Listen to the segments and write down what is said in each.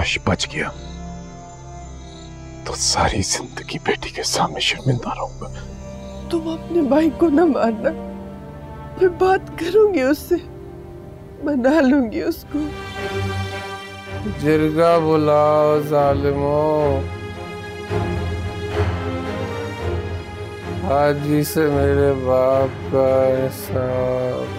काश बच गया तो सारी जिंदगी बेटी के सामने शर्मिंदा रहूंगा। तुम अपने भाई को न मारना, मैं बात करूंगी उससे, मना लूंगी उसको। जिरगा बुलाओ जालिमों, हाजी से मेरे बाप का हिसाब।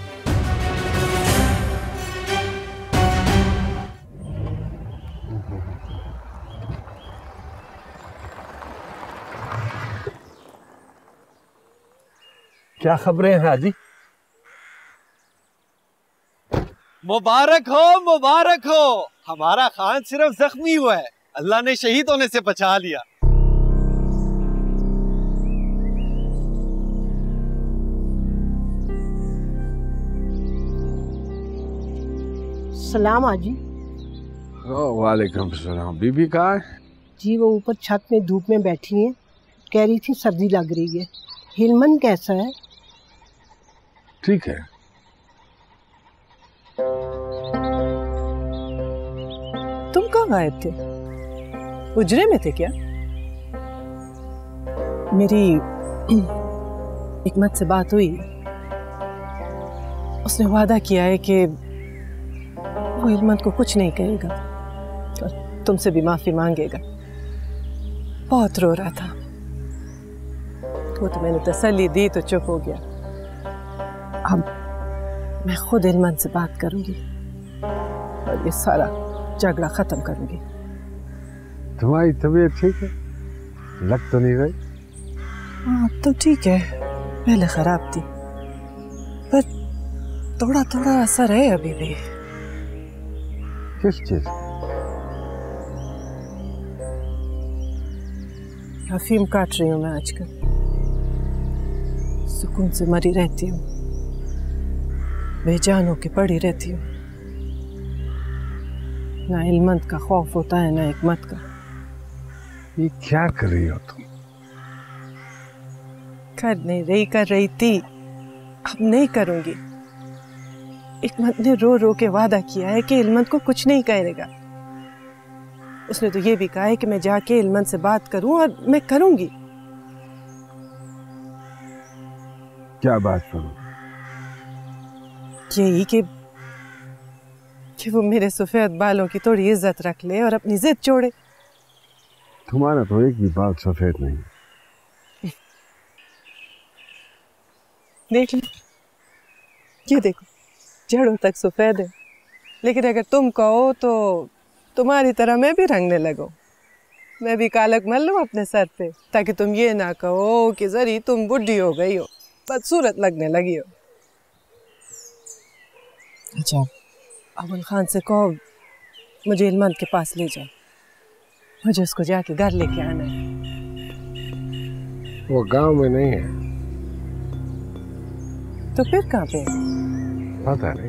क्या खबरें हैं हाजी? मुबारक हो, मुबारक हो। हमारा खान सिर्फ जख्मी हुआ है, अल्लाह ने शहीद होने से बचा लिया। सलाम हाजी। वालेकुम सलाम। बीबी कहाँ है? जी वो ऊपर छत में धूप में बैठी हैं, कह रही थी सर्दी लग रही है। हिलमन कैसा है? ठीक है। तुम कहाँ गायब थे? उजरे में थे क्या? मेरी हिकमत से बात हुई, उसने वादा किया है कि वो हिलमत को कुछ नहीं कहेगा और तुमसे भी माफी मांगेगा। बहुत रो रहा था, तो मैंने तसल्ली दी तो चुप हो गया। अब मैं खुद हिलमत से बात करूंगी और ये सारा झगड़ा खत्म करूंगी। तुम्हारी तबीयत ठीक है? लग तो नहीं रही? हाँ तो ठीक है, पहले खराब थी पर थोड़ा थोड़ा असर है अभी भी। किस चीज? अफीम काट रही हूँ मैं आजकल, सुकून से मरी रहती हूँ, बेजान होके पड़ी रहती हूँ। ना इल्मत का खौफ होता है ना हिकमत का। ये क्या कर रही हो तुम? कर नहीं रही, कर रही थी, अब नहीं करूंगी। हिकमत ने रो रो के वादा किया है कि इल्मत को कुछ नहीं कहेगा। उसने तो ये भी कहा है कि मैं जाके इल्मत से बात करूं और मैं करूंगी। क्या बात करूं? यही कि वो मेरे सफेद बालों की थोड़ी इज्जत रख ले और अपनी जिद छोड़े। तुम्हारा तो एक भी बाल सफेद नहीं। देख लो, ये देखो, जड़ों तक सफेद है, लेकिन अगर तुम कहो तो तुम्हारी तरह मैं भी रंगने लगूं। मैं भी कालक मल लूं अपने सर पे, ताकि तुम ये ना कहो कि जरी तुम बुढ़ी हो गई हो, बदसूरत लगने लगी हो। अच्छा, अबुल खान से कहो मुझे इल्मत के पास ले जाओ, मुझे उसको जाके घर लेके आना है। वो गांव में नहीं है। तो फिर कहाँ पे? पता नहीं,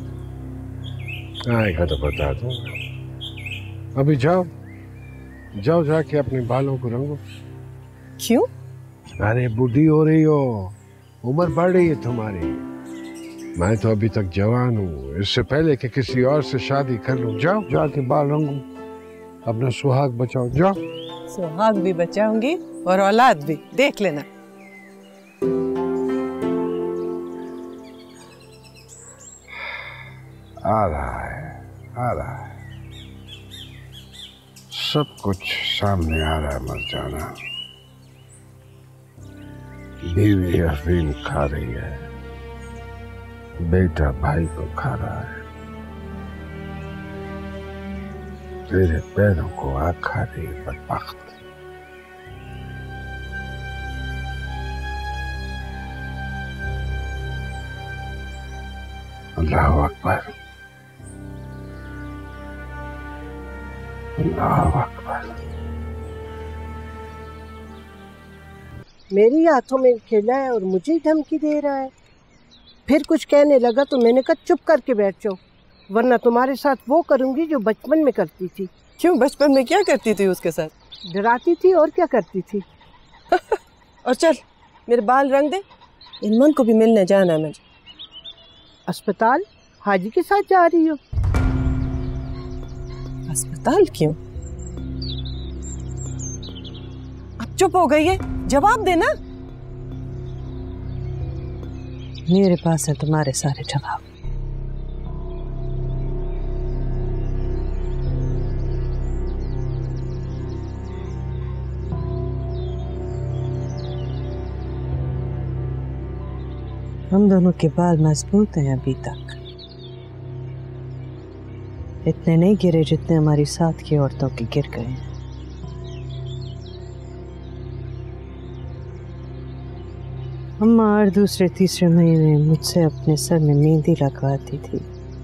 आएगा तो बता दूंगा। अभी जाओ जाओ, जाके अपने बालों को रंगो। क्यों? अरे बूढ़ी हो रही हो, उम्र बढ़ रही है तुम्हारी। मैं तो अभी तक जवान हूँ, इससे पहले कि किसी और से शादी कर लूं। जाओ जाके बाल रंगो, अपना सुहाग बचाओ। जाओ। सुहाग भी बचाऊंगी और औलाद भी, देख लेना। आ रहा है, आ रहा है, सब कुछ सामने आ रहा है। मत जाना। बीवी अफीम खा रही है, बेटा भाई को खा रहा है, तेरे पैरों को आग खा रही है बदबख्त। अल्लाह अकबर, अल्लाह अकबर। मेरे हाथों में खेला है और मुझे ही धमकी दे रहा है। फिर कुछ कहने लगा तो मैंने कहा चुप करके बैठ जाओ, वरना तुम्हारे साथ वो करूंगी जो बचपन में करती थी। क्यों, बचपन में क्या करती थी उसके साथ? डराती थी और क्या करती थी। और चल मेरे बाल रंग दे, इल्मत को भी मिलने जाना है मुझे। अस्पताल हाजी के साथ जा रही हो? अस्पताल? अस्पताल क्यों? अब चुप हो गई है, जवाब देना। मेरे पास है तुम्हारे सारे जवाब। हम दोनों के बाल मजबूत हैं अभी तक, इतने नहीं गिरे जितने हमारी साथ की औरतों के गिर गए हैं। अम्मा हर दूसरे तीसरे महीने मुझसे अपने सर में मेहंदी लगवाती थी।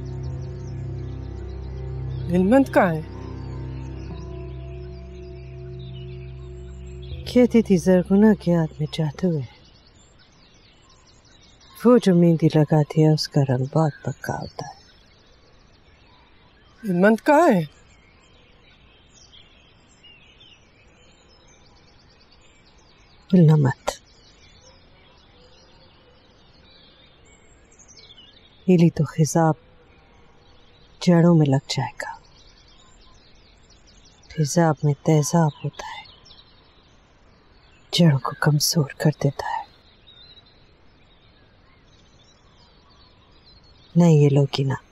हिलमत कहाँ है? कहती थी जरगुना के हाथ में जादू है। वो जो मेहंदी लगाती है उसका रंग बहुत पक्का होता है। हिलमत कहाँ है? हिलना मत, हिली तो खिजाब जड़ों में लग जाएगा। खिजाब में तेजाब होता है, जड़ों को कमजोर कर देता है। नहीं हिलोगी ना।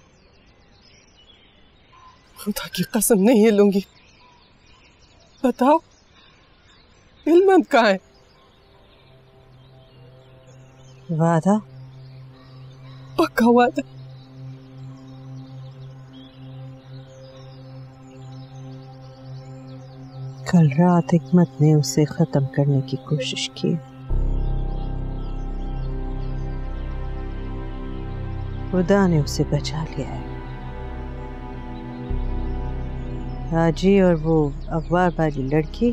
खुदा की कसम नहीं हिलूंगी। बताओ हिलमत कहाँ है? वादा? पक्का वादा। कल रात हिकमत ने उसे खत्म करने की कोशिश की। खुदा ने उसे बचा लिया है। हाजी और वो अखबार वाली लड़की,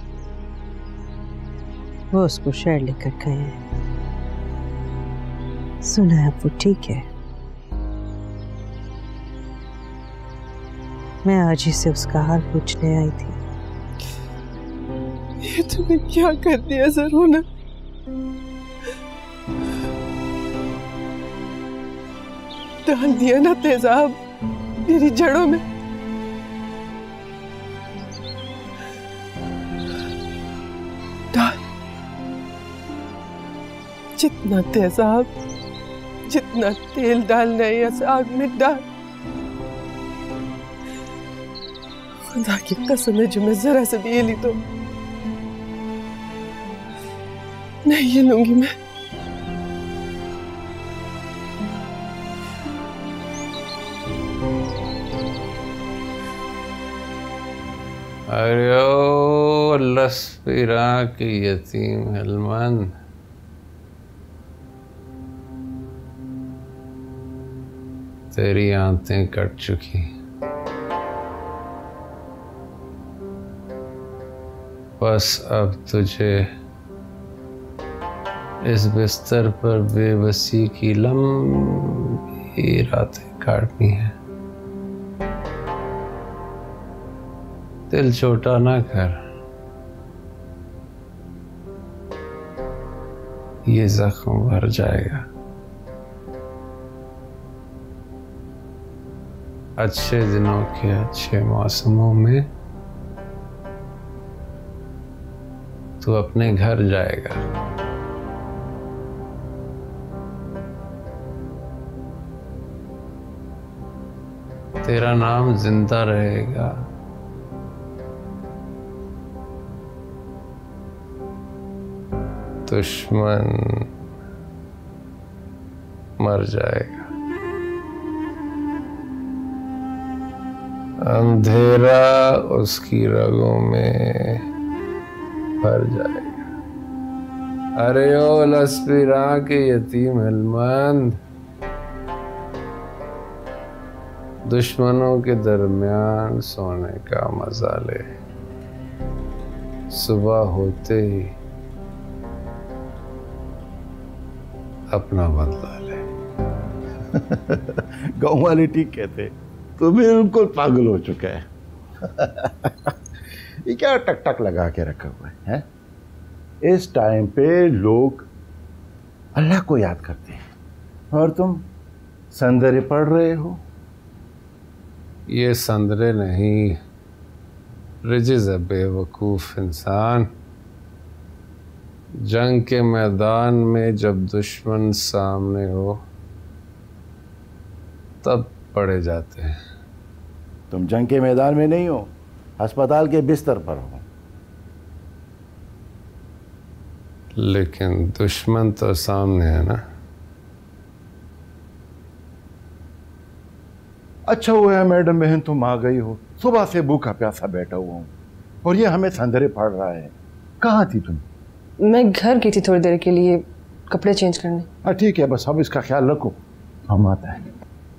वो उसको शहर लेकर गए हैं। सुना है वो ठीक है। मैं हाजी से उसका हाल पूछने आई थी। ये तुमने क्या कर दिया ज़रूना? डाल दिया ना तेजाब मेरी जड़ों में। डाल, जितना तेजाब, जितना तेल डालना है इस आग में डाल। खुदा की कसम है जो मैं जरा से भी हिली तो नहीं हिलूंगी मैं। अरे ओ लस्पीरा की यतीम हिलमंद, तेरी आंतें कट चुकी। बस अब तुझे इस बिस्तर पर बेबसी की लंबी रातें काटनी है। दिल छोटा ना कर, ये जख्म भर जाएगा। अच्छे दिनों के अच्छे मौसमों में तू अपने घर जाएगा। तेरा नाम जिंदा रहेगा। दुश्मन मर जाएगा। अंधेरा उसकी रगों में भर जाएगा। अरे ओ लस्पीरा के यतीम हिलमंद, दुश्मनों के दरमियान सोने का मजा ले। सुबह होते ही अपना बदला ले। गाँव वाले ठीक कहते, तो बिल्कुल पागल हो चुका है। ये क्या टक टक लगा के रखा हुआ है? इस टाइम पे लोग अल्लाह को याद करते हैं और तुम सौंदर्य पढ़ रहे हो। ये संदरे नहीं, रिजिज है बेवकूफ इंसान। जंग के मैदान में जब दुश्मन सामने हो तब पड़े जाते हैं। तुम जंग के मैदान में नहीं हो, अस्पताल के बिस्तर पर हो। लेकिन दुश्मन तो सामने है ना। अच्छा हुआ है मैडम बहन तुम आ गई हो, सुबह से भूखा प्यासा बैठा हुआ हूँ और ये हमें संदरे पड़ रहा है। कहाँ थी तुम? मैं घर गई थी थोड़ी देर के लिए कपड़े चेंज करने। हाँ ठीक है, बस अब इसका ख्याल रखो, हम आता है।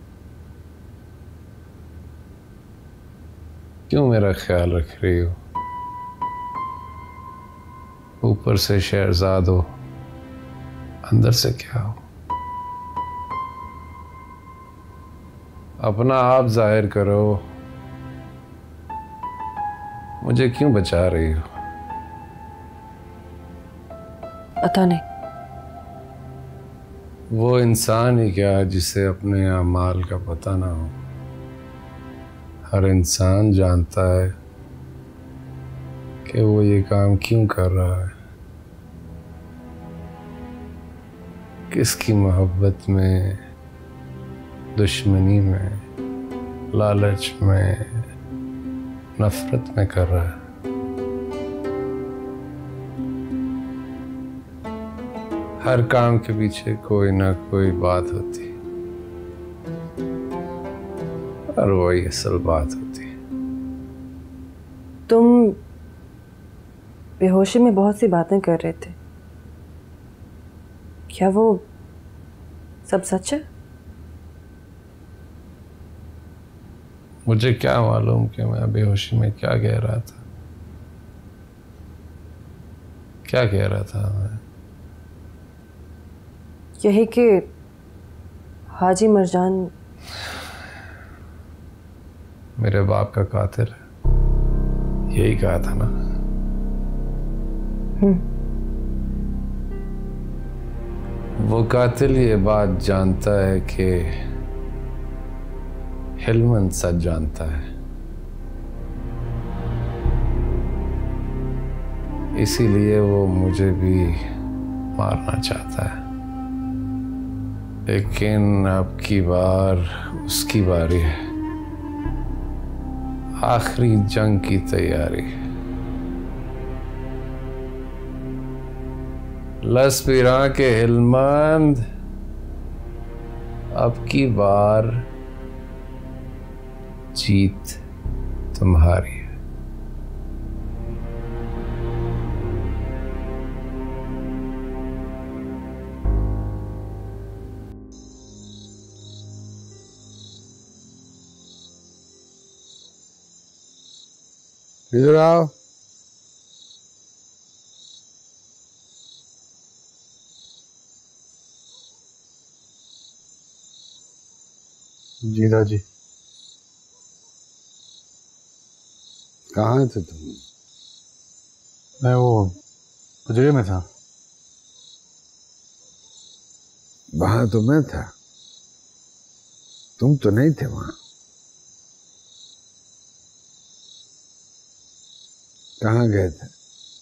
क्यों मेरा ख्याल रख रही हो? ऊपर से शहजाद हो, अंदर से क्या हो? अपना आप जाहिर करो। मुझे क्यों बचा रही हो? पता नहीं। वो इंसान ही क्या जिसे अपने अमाल का पता ना हो। हर इंसान जानता है कि वो ये काम क्यों कर रहा है, किसकी मोहब्बत में, दुश्मनी में, लालच में, नफरत में कर रहा है। हर काम के पीछे कोई ना कोई बात होती और वही असल बात होती। तुम बेहोशी में बहुत सी बातें कर रहे थे, क्या वो सब सच है? मुझे क्या मालूम कि मैं बेहोशी में क्या कह रहा था। क्या कह रहा था मैं? यही कि हाजी मरजान मेरे बाप का कातिल है, यही कहा था ना? वो कातिल ये बात जानता है कि हिलमंद सच जानता है, इसीलिए वो मुझे भी मारना चाहता है। लेकिन अब की बार उसकी बारी है। आखिरी जंग की तैयारी। लसपीरा के हिलमंद, अब की बार जीत तुम्हारी है। इधर आओ। जी दादी। कहाँ थे तुम? मैं वो उजड़े में था। वहां तो मैं था, तुम तो नहीं थे वहां। कहाँ गए थे?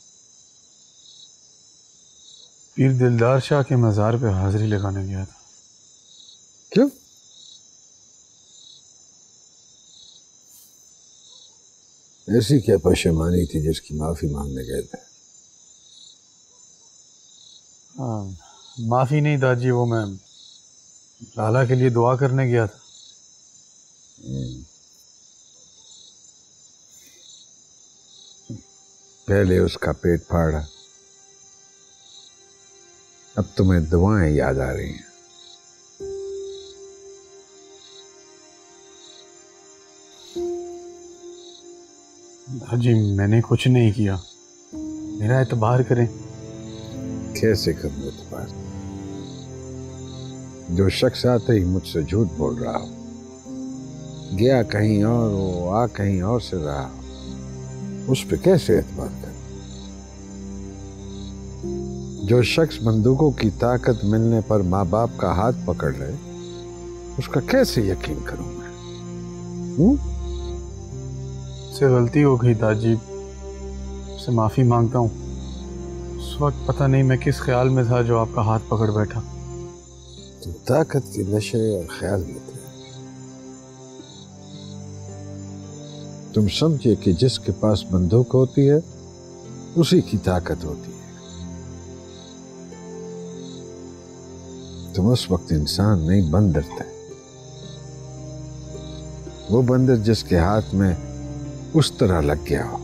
पीर दिलदार शाह के मज़ार पे हाजिरी लगाने गया था। क्यों? ऐसी क्या पशेमानी थी जिसकी माफी मांगने गए थे? माफी नहीं दादी, वो मैं लाला के लिए दुआ करने गया था। पहले उसका पेट फाड़ा, अब तुम्हें दुआएं याद आ रही हैं। दादी मैंने कुछ नहीं किया, मेरा एतबार करें। कैसे करूं एतबार? जो शख्स आते ही मुझसे झूठ बोल रहा हो, गया कहीं और हो, आ कहीं और से रहा हो, उस पे कैसे एतबार करूं? जो शख्स बंदूकों की ताकत मिलने पर माँ बाप का हाथ पकड़ ले, उसका कैसे यकीन करूं मैं? मुझसे गलती हो गई दादी, उससे माफ़ी मांगता हूँ। उस वक्त पता नहीं मैं किस ख्याल में था जो आपका हाथ पकड़ बैठा। तुम ताकत के नशे और ख्याल में थे। तुम समझे कि जिसके पास बंदूक होती है उसी की ताकत होती है। तुम उस वक्त इंसान नहीं, बंदर थे। वो बंदर जिसके हाथ में उस तरह लग गया हो,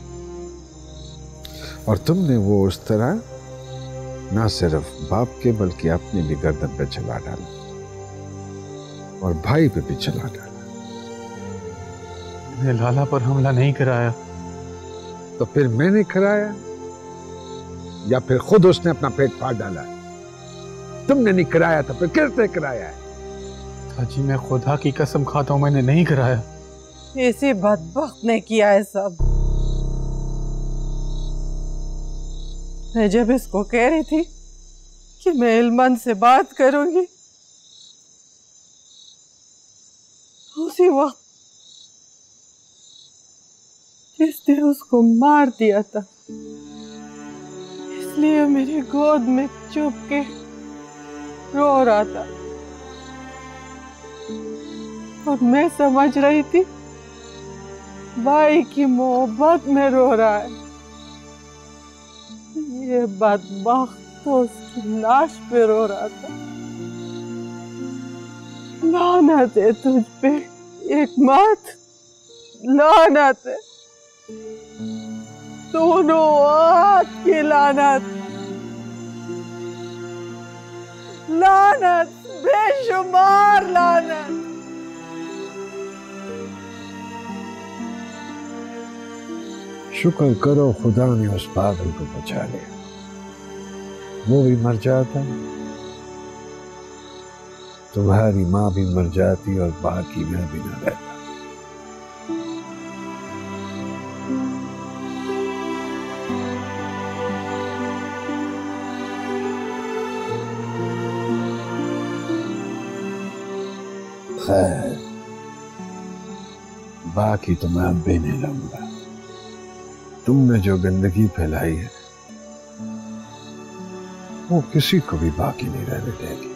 और तुमने वो उस तरह ना सिर्फ बाप के बल्कि अपनी भी गर्दन पे चला डाला और भाई पे भी चला डाला। मैंने लाला पर हमला नहीं कराया। तो फिर मैंने कराया या फिर खुद उसने अपना पेट फाड़ डाला? तुमने नहीं कराया तो फिर किसने कराया है? हाजी मैं खुदा की कसम खाता हूं मैंने नहीं कराया। इसी बदबख्त ने किया है सब। मैं जब इसको कह रही थी कि मैं इल्मान से बात करूंगी, उसी वक्त इसने उसको मार दिया था। इसलिए मेरी गोद में चुप के रो रहा था और मैं समझ रही थी भाई की मोहब्बत में रो रहा है। ये बदबख्त तो उसकी लाश पे रो रहा था। लानत है तुझ पे एक मत, लानत है, दोनों हाथ की लानत, लानत, बेशुमार लानत। शुक्र करो खुदा ने उस पागल को बचा लिया। वो भी मर जाता, तुम्हारी माँ भी मर जाती और बाकी मैं भी न रहता। खैर, बाकी तो मैं अब भी नहीं लूंगा। तुमने जो गंदगी फैलाई है वो किसी को भी बाकी नहीं रहने देगी।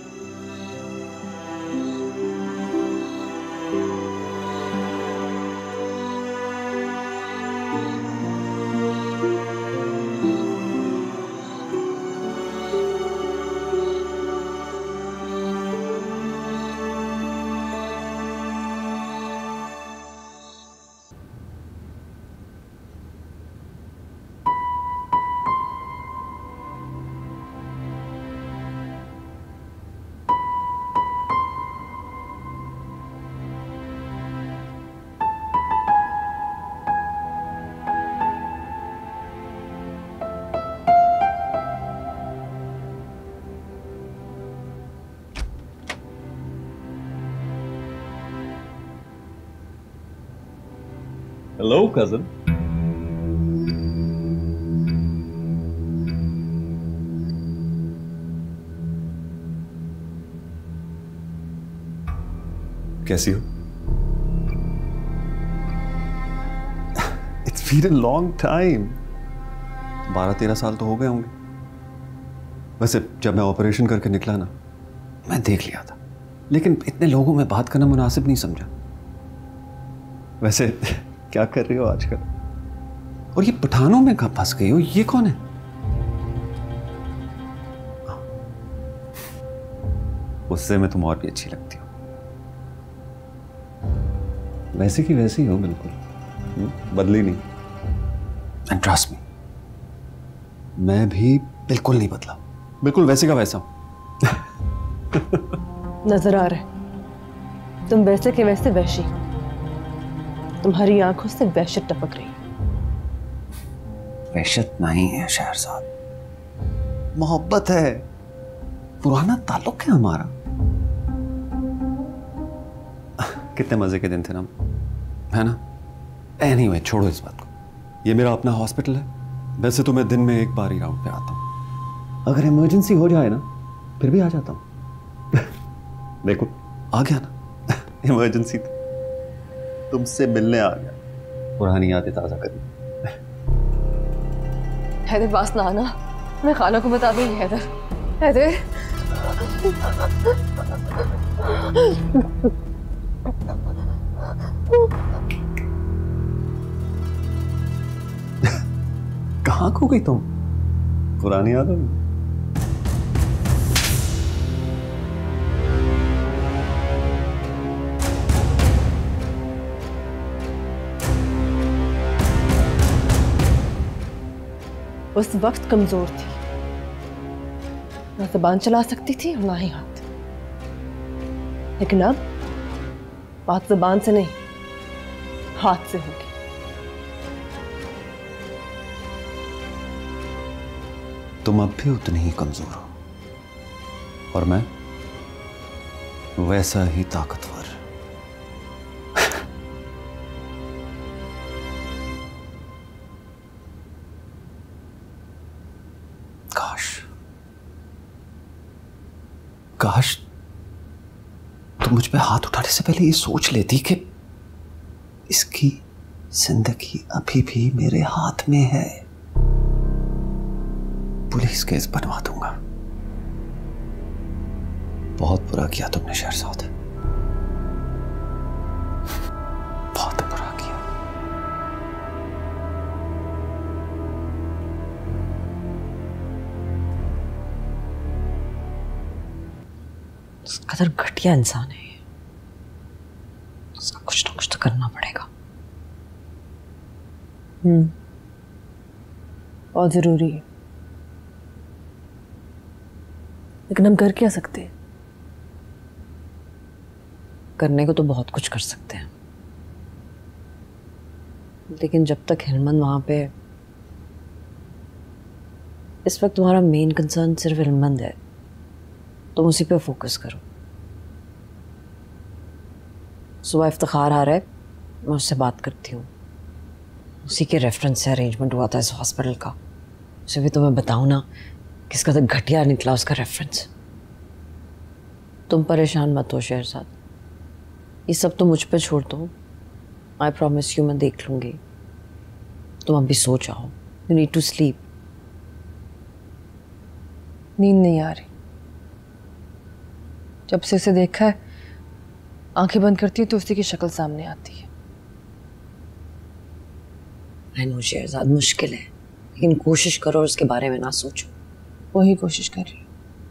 Hello, cousin. कैसी हो? It's been a long time. 12-13 साल तो हो गए होंगे। वैसे जब मैं ऑपरेशन करके निकला ना, मैं देख लिया था, लेकिन इतने लोगों में बात करना मुनासिब नहीं समझा। वैसे क्या कर रही हो आजकल? और ये पठानों में कहाँ फंस गई हो? ये कौन है? उससे में तुम और भी अच्छी लगती हो। वैसे की वैसी हो बिल्कुल, बदली नहीं। एंड ट्रस्ट मी, मैं भी बिल्कुल नहीं बदला, बिल्कुल वैसे का वैसा हूं। नजर आ रहा है तुम वैसे के वैसे वैशी। तुम्हारी आंखों से वहशत टपक रही। वहशत नहीं है शहरजाद, मोहब्बत है, पुराना ताल्लुक है हमारा। कितने मजे के दिन थे ना, है ना? एनीवे, छोड़ो इस बात को। ये मेरा अपना हॉस्पिटल है। वैसे तो मैं दिन में एक बार ही राउंड पे आता हूँ। अगर इमरजेंसी हो जाए ना, फिर भी आ जाता हूँ। देखो आ गया ना, इमरजेंसी थी, तुमसे मिलने आ गया। पुरानी यादें ताज़ा करनी। हैदर पास ना आना, मैं खाला को बता दूंगी। हैदर, हैदर कहाँ खो गई तुम पुरानी यादों में? उस वक्त कमजोर थी, ना ज़बान चला सकती थी और ना ही हाथ। लेकिन अब बात ज़बान से नहीं, हाथ से होगी। तुम अब भी उतनी ही कमजोर हो और मैं वैसा ही ताकतवर। काश तुम मुझ पे हाथ उठाने से पहले ये सोच लेती कि इसकी जिंदगी अभी भी मेरे हाथ में है। पुलिस केस बनवा दूंगा। बहुत बुरा किया तुमने शहरजाद, बहुत बुरा किया। इस कदर घटिया इंसान है, उसका कुछ ना कुछ तो करना पड़ेगा। बहुत जरूरी है, लेकिन हम कर क्या सकते हैं? करने को तो बहुत कुछ कर सकते हैं, लेकिन जब तक हिलमंद वहां पे, इस वक्त तुम्हारा मेन कंसर्न सिर्फ हिलमंद है, तुम उसी पे फोकस करो। सुबह इफ्तिखार आ रहा है, मैं उससे बात करती हूँ। उसी के रेफरेंस से अरेंजमेंट हुआ था इस हॉस्पिटल का। उसे भी तुम्हें बताऊँ ना, किसका तो घटिया निकला उसका रेफरेंस। तुम परेशान मत हो शहरजाद, ये सब तो मुझ पे छोड़ दो। आई प्रॉमिस यू, मैं देख लूँगी। तुम अभी सो जाओ, यू नीड टू स्लीप। नींद नहीं आ रही, जब से इसे देखा है आंखें बंद करती है तो उसी की शक्ल सामने आती है। आई नो शहरजाद, मुश्किल है, लेकिन कोशिश करो और उसके बारे में ना सोचो। वही कोशिश कर रही हूँ,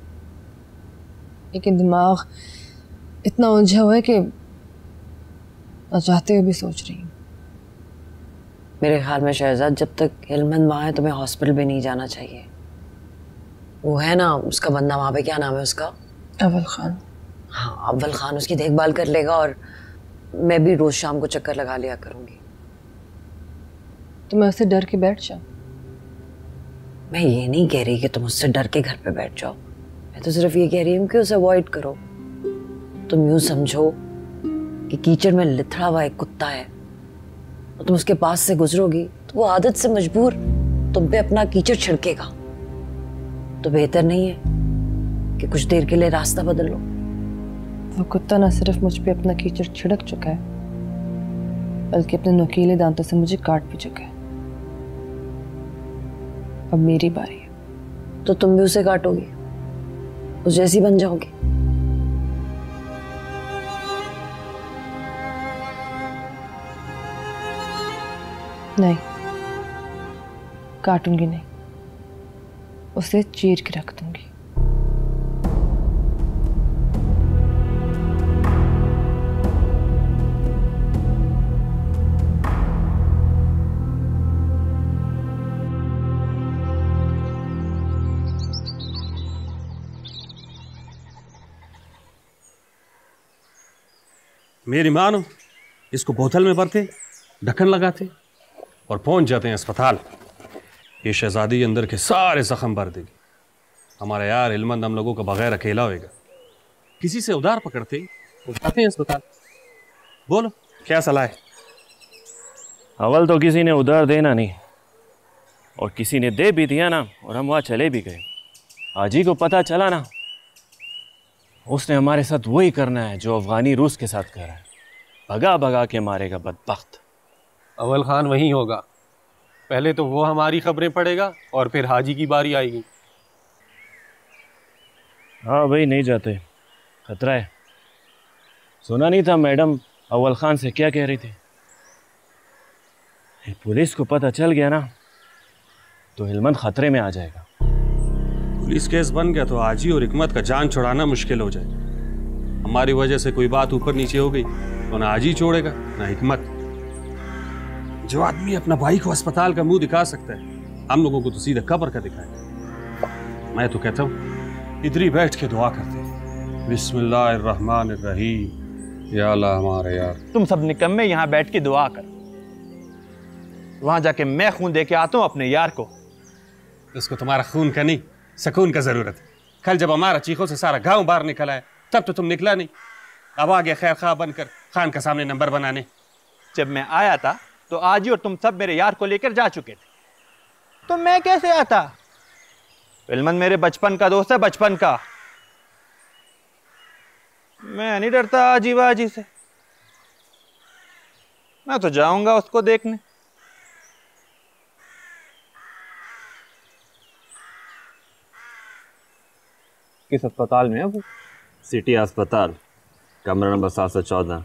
लेकिन दिमाग इतना उलझा हुआ है कि ना चाहते हुए भी सोच रही हूँ। मेरे ख्याल में शहरजाद, जब तक हिलमंद वहाँ है तुम्हें हॉस्पिटल भी नहीं जाना चाहिए। वो है ना उसका बंदा वहाँ पे, क्या नाम है उसका? अव्वल खान। हाँ, अव्वल खान उसकी देखभाल कर लेगा और मैं भी रोज शाम को चक्कर लगा लिया करूँगी। तो मैं उससे डर के बैठ जाऊँ? मैं ये नहीं कह रही कि तुम उससे डर के घर पे बैठ जाओ, मैं तो सिर्फ ये कह रही हूँ कि उसे अवॉइड करो। तुम यूँ समझो कि कीचड़ में लिथड़ा हुआ एक कुत्ता है और तुम उसके पास से गुजरोगी तो वो आदत से मजबूर तुम पे अपना कीचड़ छिड़केगा। तो बेहतर नहीं है कि कुछ देर के लिए रास्ता बदल लो? वो कुत्ता न सिर्फ मुझ पे अपना कीचड़ छिड़क चुका है, बल्कि अपने नुकीले दांतों से मुझे काट भी चुका है। अब मेरी बारी है। तो तुम भी उसे काटोगी, उस जैसी बन जाओगी। नहीं, काटूंगी नहीं, उसे चीर के रख दूंगी। मेरी मानो इसको बोतल में भरते, ढक्कन लगाते और पहुंच जाते हैं अस्पताल। ये शहजादी अंदर के सारे जख्म भर देगी। हमारा यार हिलमंद हम लोगों का बगैर अकेला होएगा। किसी से उधार पकड़ते जाते हैं अस्पताल। बोलो क्या सलाह है? अव्वल तो किसी ने उधार देना नहीं, और किसी ने दे भी दिया ना और हम वहाँ चले भी गए। हाजी को पता चला ना, उसने हमारे साथ वही करना है जो अफगानी रूस के साथ कर रहा है, भगा भगा के मारेगा बदबख्त। अव्वल खान वहीं होगा। पहले तो वो हमारी खबरें पढ़ेगा और फिर हाजी की बारी आएगी। हाँ भाई, नहीं जाते, खतरा है। सुना नहीं था मैडम अव्वल खान से क्या कह रही थी? पुलिस को पता चल गया ना तो हिलमत खतरे में आ जाएगा। पुलिस केस बन गया तो हाजी और हिकमत का जान छुड़ाना मुश्किल हो जाएगा। हमारी वजह से कोई बात ऊपर नीचे हो गई तो ना हाजी छोड़ेगा ना हिकमत। जो आदमी अपना भाई को अस्पताल का मुंह दिखा सकता है, हम लोगों को तो सीधा कब्र का दिखाएगा। मैं तो कहता हूँ इधर ही बैठ के दुआ करते हैं, बिस्मिल्लाहिर्रहमानिर्रहीम, या अल्लाह हमारे यार। तुम सब निकम्मे यहाँ बैठ के दुआ कर, वहां जाके मैं खून दे के आता हूँ अपने यार को। उसको तुम्हारा खून का नहीं, सुकून का जरूरत है। कल जब हमारा चीखों से सारा गांव बाहर निकला है तब तो तुम निकला नहीं। अब आ गया खैर खा बनकर खान का सामने नंबर बनाने। जब मैं आया था तो आज ही और तुम सब मेरे यार को लेकर जा चुके थे, तो मैं कैसे आता? इल्मन मेरे बचपन का दोस्त है, बचपन का। मैं नहीं डरता आजी वाजी से। मैं तो जाऊंगा उसको देखने। किस अस्पताल में है वो? सिटी अस्पताल, कमरा नंबर 714।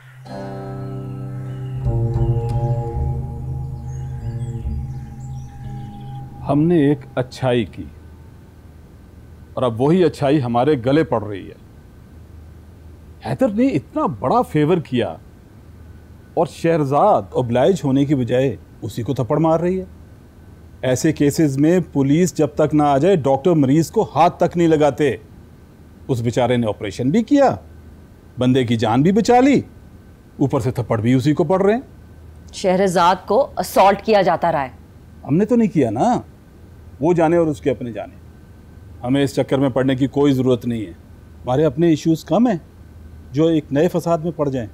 हमने एक अच्छाई की और अब वही अच्छाई हमारे गले पड़ रही है। हैदर ने इतना बड़ा फेवर किया और शहरजाद ओब्लाइज होने की बजाय उसी को थप्पड़ मार रही है। ऐसे केसेस में पुलिस जब तक ना आ जाए डॉक्टर मरीज को हाथ तक नहीं लगाते। उस बेचारे ने ऑपरेशन भी किया, बंदे की जान भी बचा ली, ऊपर से थप्पड़ भी उसी को पड़ रहे हैं। शहरजाद को असॉल्ट किया जाता रहा है। हमने तो नहीं किया ना, वो जाने और उसके अपने जाने। हमें इस चक्कर में पड़ने की कोई ज़रूरत नहीं है। हमारे अपने इश्यूज कम हैं जो एक नए फसाद में पड़ जाएं।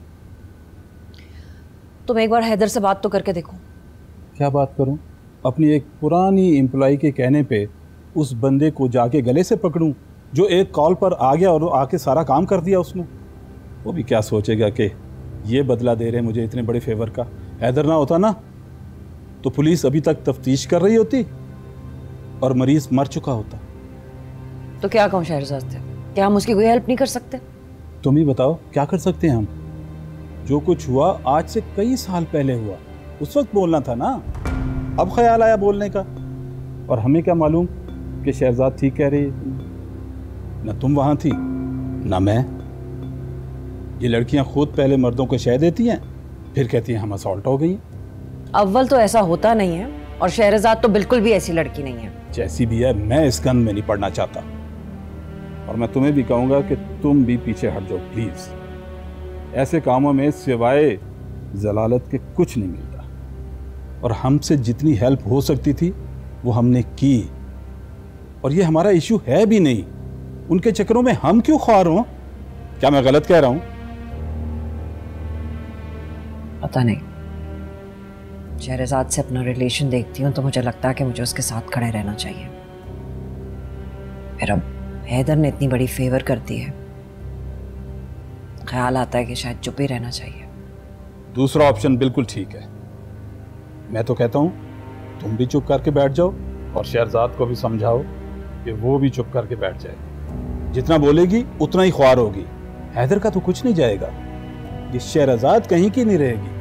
तुम एक बार हैदर से बात तो करके देखो। क्या बात करूं? अपनी एक पुरानी एम्प्लॉय के कहने पे उस बंदे को जाके गले से पकड़ूं जो एक कॉल पर आ गया और आके सारा काम कर दिया उसने? वो भी क्या सोचेगा कि ये बदला दे रहे मुझे इतने बड़े फेवर का। हैदर ना होता ना तो पुलिस अभी तक तफ्तीश कर रही होती और मरीज मर चुका होता। तो क्या कहूँ शहरजाद से, क्या हम उसकी कोई हेल्प नहीं कर सकते? तुम ही बताओ क्या कर सकते हैं हम? जो कुछ हुआ आज से कई साल पहले हुआ, उस वक्त बोलना था ना। अब ख्याल आया बोलने का, और हमें क्या मालूम कि शहरजाद ठीक कह रही है। न तुम वहां थी न मैं। ये लड़कियां खुद पहले मर्दों को शह देती हैं, फिर कहती हैं हम असॉल्ट हो गई। अव्वल तो ऐसा होता नहीं है, और शहरजाद तो बिल्कुल भी ऐसी लड़की नहीं है। जैसी भी है, मैं इस गन में नहीं पड़ना चाहता। और मैं तुम्हें भी कहूंगा कि तुम भी पीछे हट जाओ प्लीज। ऐसे कामों में सिवाय जलालत के कुछ नहीं मिलता, और हमसे जितनी हेल्प हो सकती थी वो हमने की। और ये हमारा इशू है भी नहीं, उनके चक्करों में हम क्यों ख्वार हों? क्या मैं गलत कह रहा हूं? पता नहीं, शहरजाद से अपना रिलेशन देखती हूँ तो मुझे लगता है कि मुझे उसके साथ खड़े रहना चाहिए। फिर अब हैदर ने इतनी बड़ी फेवर कर दी है, ख्याल आता है कि शायद चुप ही रहना चाहिए। दूसरा ऑप्शन बिल्कुल ठीक है। मैं तो कहता हूं तुम भी चुप करके बैठ जाओ और शहरजाद को भी समझाओ कि वो भी चुप करके बैठ जाए। जितना बोलेगी उतना ही ख्वार होगी। हैदर का तो कुछ नहीं जाएगा, ये शहरजाद कहीं की नहीं रहेगी।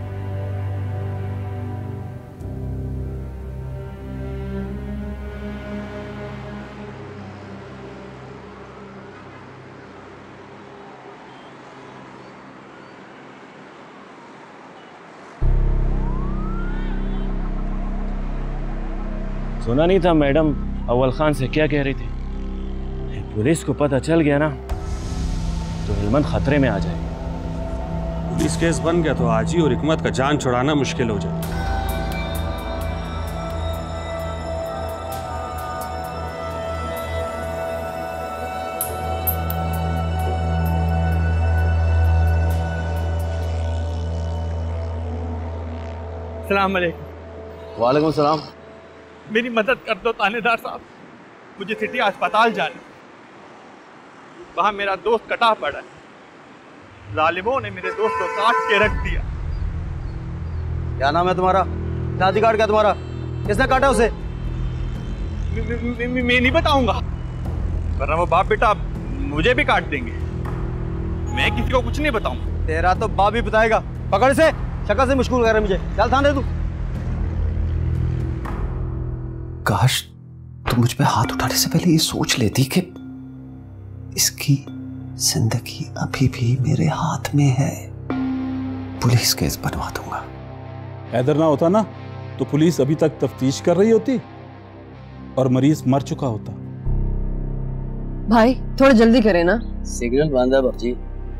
सुना नहीं था मैडम अव्वल खान से क्या कह रही थी? पुलिस को पता चल गया ना तो हिलमत खतरे में आ जाएगी। पुलिस केस बन गया तो हाजी और हिकमत का जान छुड़ाना मुश्किल हो जाएगा। अस्सलाम वालेकुम। वालेकुम सलाम। मेरी मदद कर दो थानेदार साहब, मुझे सिटी अस्पताल जाना। वहां मेरा दोस्त कटा पड़ा है, जालिमों ने मेरे दोस्त को काट के रख दिया। क्या नाम है तुम्हारा? शादी कार्ड क्या तुम्हारा? किसने काटा उसे? मैं नहीं बताऊंगा, वरना वो बाप बेटा मुझे भी काट देंगे। मैं किसी को कुछ नहीं बताऊंगा। तेरा तो बाप भी बताएगा। पकड़ से, शक्ल से मुश्किल कर रहा है मुझे। चल थाने तू। काश तुम मुझ पे हाथ उठाने से पहले ये सोच लेती कि इसकी जिंदगी अभी भी मेरे हाथ में है। पुलिस केस बनवा दूंगा। हैदर ना होता ना तो पुलिस अभी तक तफ्तीश कर रही होती और मरीज मर चुका होता। भाई थोड़ा जल्दी करें ना। सिग्नल बांधा बाबूजी।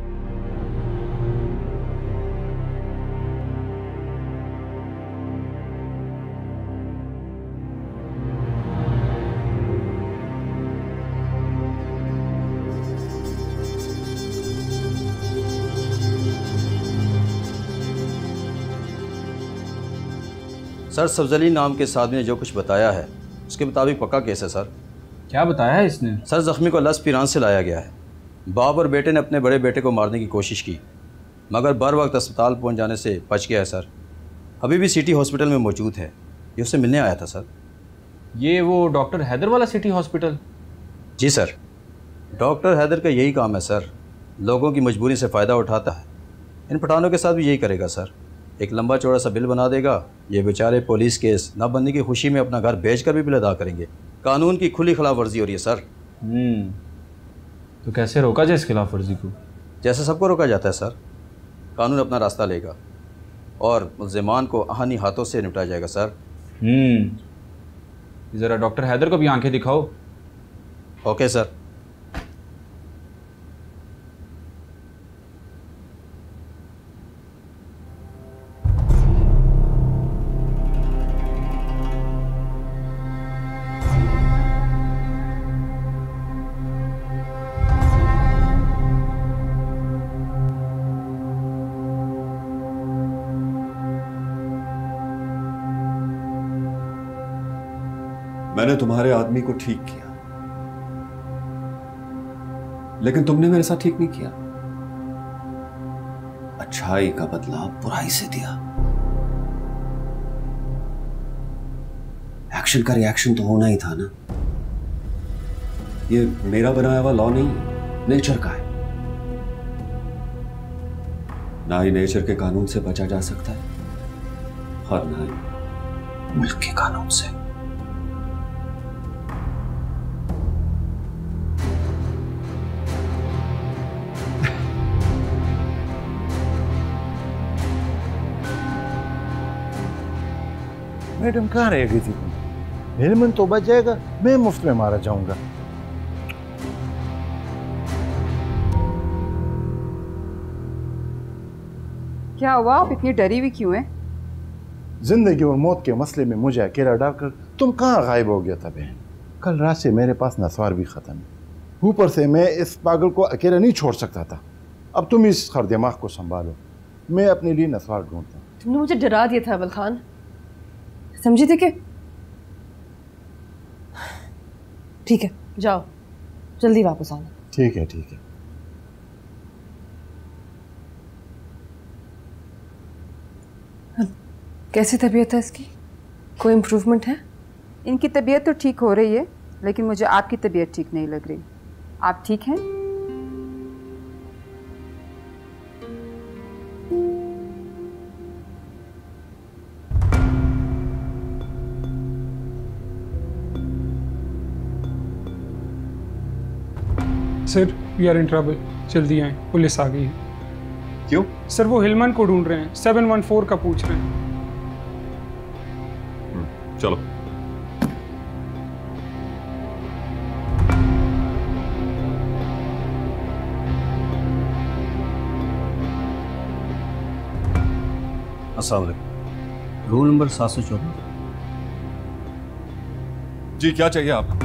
सर, सफजली नाम के साथ ने जो कुछ बताया है उसके मुताबिक पक्का केस है सर। क्या बताया है इसने? सर, जख्मी को लस ईरान से लाया गया है। बाप और बेटे ने अपने बड़े बेटे को मारने की कोशिश की मगर बर वक्त अस्पताल पहुंच जाने से बच गया है सर। अभी भी सिटी हॉस्पिटल में मौजूद है। ये उससे मिलने आया था सर। ये वो डॉक्टर हैदर वाला सिटी हॉस्पिटल? जी सर, डॉक्टर हैदर का यही काम है सर। लोगों की मजबूरी से फ़ायदा उठाता है। इन पठानों के साथ भी यही करेगा सर। एक लंबा चौड़ा सा बिल बना देगा। ये बेचारे पुलिस केस ना बनने की खुशी में अपना घर बेचकर भी बिल अदा करेंगे। कानून की खुली खिलाफ वर्जी हो रही है सर। तो कैसे रोका जाए इस खिलाफ वर्जी को? जैसे सबको रोका जाता है सर। कानून अपना रास्ता लेगा और मुल्ज़िमान को आहानी हाथों से निपटाया जाएगा सर। ज़रा डॉक्टर हैदर को भी आंखें दिखाओ। Okay sir. मैंने तुम्हारे आदमी को ठीक किया, लेकिन तुमने मेरे साथ ठीक नहीं किया। अच्छाई का बदला बुराई से दिया। एक्शन का रिएक्शन तो होना ही था ना। ये मेरा बनाया हुआ लॉ नहीं है, नेचर का है। ना ही नेचर के कानून से बचा जा सकता है और ना ही मुल्क के कानून से। मैडम कहाँ रह गई थी तुम? हेलमेट तो बच जाएगा, मैं मुफ्त में मारा जाऊंगा। क्या हुआ? आप इतनी डरी हुई क्यों हैं? जिंदगी और मौत के मसले में मुझे अकेला डालकर तुम कहाँ गायब हो गया था बहन? कल रात से मेरे पास नस्वार भी खत्म है। ऊपर से मैं इस पागल को अकेला नहीं छोड़ सकता था। अब तुम इस खर दिमाग को संभालो, मैं अपने लिए नस्वार ढूंढता हूँ। तुमने मुझे डरा दिया था अवल खान, समझी थी कि? ठीक है, जाओ जल्दी वापस आना। ठीक है ठीक है। कैसी तबीयत है इसकी? कोई इम्प्रूवमेंट है? इनकी तबीयत तो ठीक हो रही है, लेकिन मुझे आपकी तबीयत ठीक नहीं लग रही। आप ठीक हैं? Sir, we are in trouble, जल्दी आए, पुलिस आ गई है। क्यों? सर वो हिलमन को ढूंढ रहे हैं, 714 का पूछ रहे हैं। चलो। अस्सलाम वालेकुम। Rule number 714। जी, क्या चाहिए आपको?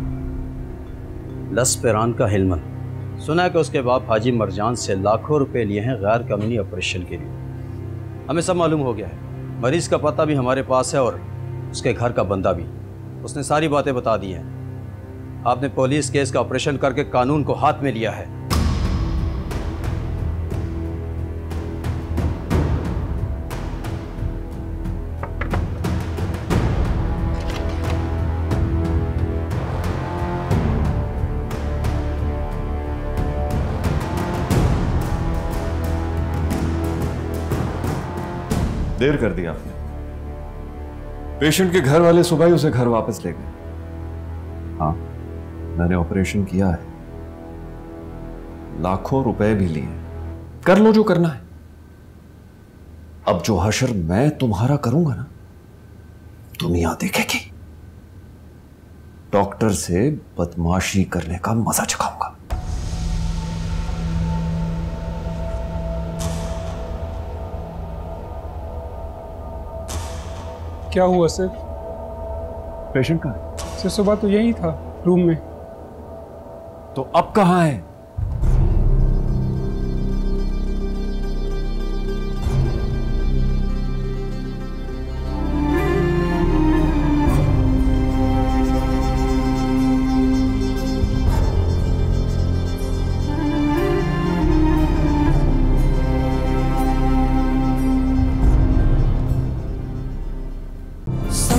लस पेरान का हिलमन। सुना है कि उसके बाप हाजी मरजान से लाखों रुपए लिए हैं गैर कानूनी ऑपरेशन के लिए। हमें सब मालूम हो गया है। मरीज का पता भी हमारे पास है और उसके घर का बंदा भी। उसने सारी बातें बता दी हैं। आपने पुलिस केस का ऑपरेशन करके कानून को हाथ में लिया है। देर कर दी आपने। पेशेंट के घर वाले सुबह ही उसे घर वापस ले गए। हाँ, मैंने ऑपरेशन किया है, लाखों रुपए भी लिए। कर लो जो करना है। अब जो हशर मैं तुम्हारा करूंगा ना, तुम यहां देखेगी। डॉक्टर से बदमाशी करने का मजा चखाऊंगा। क्या हुआ सर? पेशेंट का सर सुबह तो यही था, रूम में। तो अब कहां है? सा